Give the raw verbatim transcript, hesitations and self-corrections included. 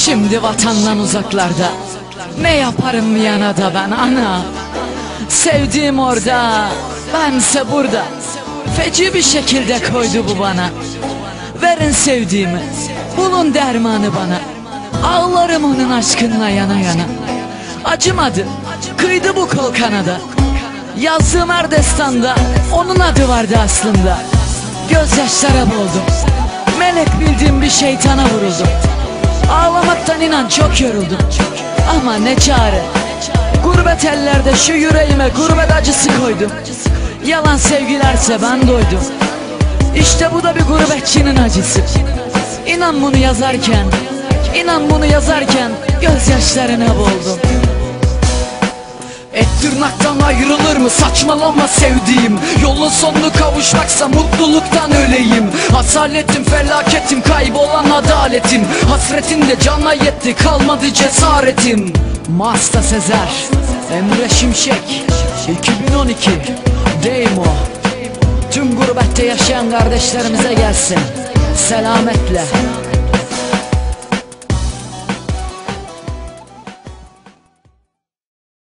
Şimdi vatandan uzaklarda, ne yaparım Viyana'da ben ana? Sevdiğim orada, bense burada. Feci bir şekilde koydu bu bana. Verin sevdiğimi, bulun dermanı bana. Ağlarım onun aşkınla yana yana. Acımadı, kıydı bu kol kanada. Yazdığım her destanda onun adı vardı aslında. Gözyaşlara boğuldum, melek bildiğim bir şeytana vuruldum. Ağlamaktan inan çok yoruldum, ama ne çare. Gurbet ellerde şu yüreğime gurbet acısı koydum. Yalan sevgilerse ben doydum. İşte bu da bir gurbetçinin acısı. İnan bunu yazarken, inan bunu yazarken gözyaşlarına boğuldum. Et tırnaktan ayrılır mı? Saçmalama sevdiğim. Yolun sonunu kavuşmaksa mutluluktan öleyim. Asaletim, felaketim, kaybolan adaletim. Hasretin de cana yetti, kalmadı cesaretim. Master Sezer, Emre Şimşek, iki bin on iki Deymo. Tüm gurbette yaşayan kardeşlerimize gelsin selametle.